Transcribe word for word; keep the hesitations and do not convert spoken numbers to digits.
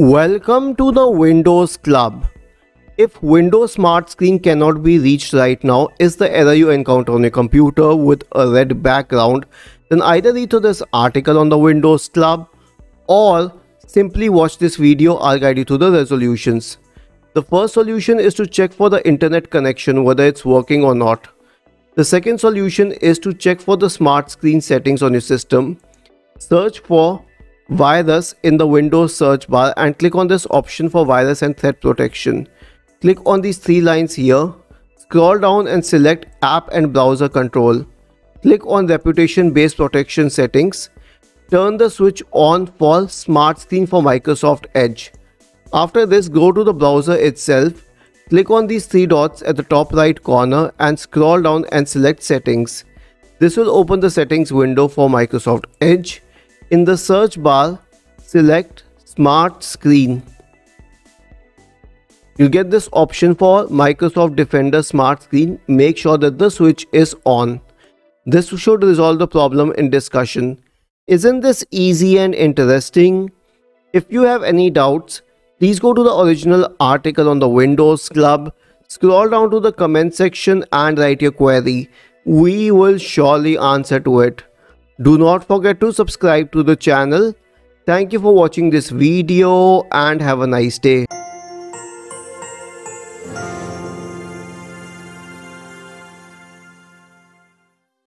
Welcome to the Windows Club. If Windows SmartScreen cannot be reached right now is the error you encounter on your computer with a red background, then either read through this article on the Windows Club or simply watch this video. I'll guide you through the resolutions. The first solution is to check for the internet connection, whether it's working or not. The second solution is to check for the SmartScreen settings on your system. Search for virus in the Windows search bar and click on this option for virus and threat protection. Click on these three lines here. Scroll down and select app and browser control. Click on reputation based protection settings. Turn the switch on for SmartScreen for Microsoft Edge. After this, go to the browser itself. Click on these three dots at the top right corner and scroll down and select settings. This will open the settings window for Microsoft Edge. In the search bar, select SmartScreen. You'll get this option for Microsoft Defender SmartScreen. Make sure that the switch is on. This should resolve the problem in discussion. Isn't this easy and interesting? If you have any doubts, please go to the original article on the Windows Club. Scroll down to the comment section and write your query. We will surely answer to it. Do not forget to subscribe to the channel. Thank you for watching this video and have a nice day.